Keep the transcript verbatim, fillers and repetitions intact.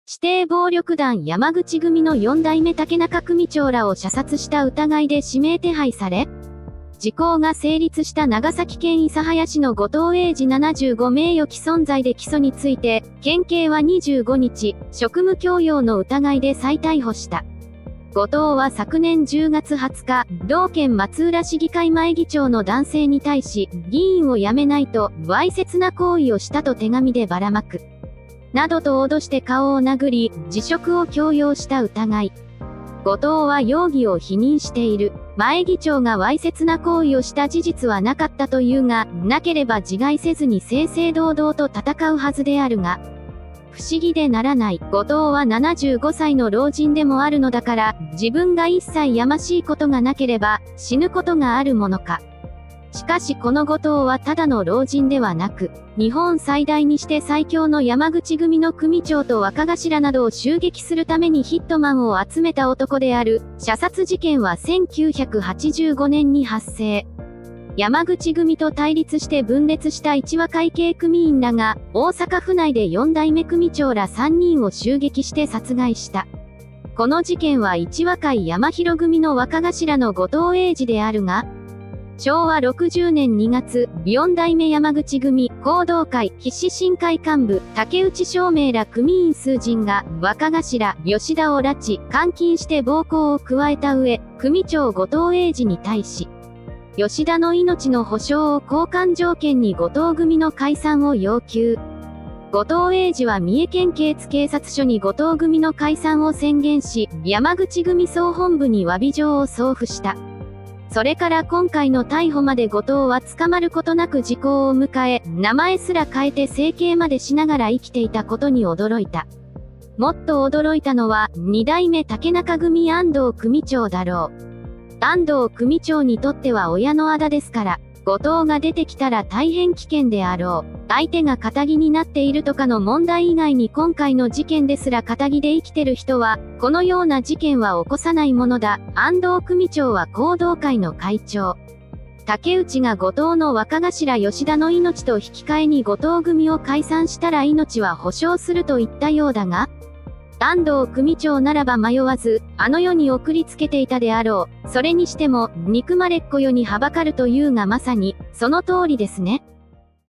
指定暴力団山口組のよん代目竹中組長らを射殺した疑いで指名手配され、時効が成立した長崎県諫早市の後藤英二ななじゅうご名誉毀損罪で起訴について、県警はにじゅうごにち、職務強要の疑いで再逮捕した。後藤は昨年じゅうがつはつか、同県松浦市議会前議長の男性に対し、議員を辞めないと、わいせつな行為をしたと手紙でばらまく。などと脅して顔を殴り、辞職を強要した疑い。後藤は容疑を否認している。前議長がわいせつな行為をした事実はなかったというが、なければ自害せずに正々堂々と戦うはずであるが、不思議でならない。後藤はななじゅうごさいの老人でもあるのだから、自分が一切やましいことがなければ、死ぬことがあるものか。しかしこの後藤はただの老人ではなく、日本最大にして最強の山口組の組長と若頭などを襲撃するためにヒットマンを集めた男である。射殺事件はせんきゅうひゃくはちじゅうごねんに発生。山口組と対立して分裂した一和会系組員らが、大阪府内でよん代目組長らさんにんを襲撃して殺害した。この事件は一和会山広組の若頭の後藤英二であるが、しょうわろくじゅうねんにがつ、よん代目山口組、行動会、必死新会幹部、竹内照明ら組員数人が、若頭、吉田を拉致、監禁して暴行を加えた上、組長後藤英二に対し、吉田の命の保証を交換条件に後藤組の解散を要求。後藤英二は三重県警津警察署に後藤組の解散を宣言し、山口組総本部に詫び状を送付した。それから今回の逮捕まで後藤は捕まることなく時効を迎え、名前すら変えて整形までしながら生きていたことに驚いた。もっと驚いたのは、に代目竹中組安藤組長だろう。安藤組長にとっては親のあだですから、後藤が出てきたら大変危険であろう。相手が仇になっているとかの問題以外に今回の事件ですら仇で生きてる人は、このような事件は起こさないものだ。安藤組長は行動会の会長。竹内が後藤の若頭吉田の命と引き換えに後藤組を解散したら命は保証すると言ったようだが、安藤組長ならば迷わず、あの世に送りつけていたであろう。それにしても、憎まれっ子世にはばかるというがまさに、その通りですね。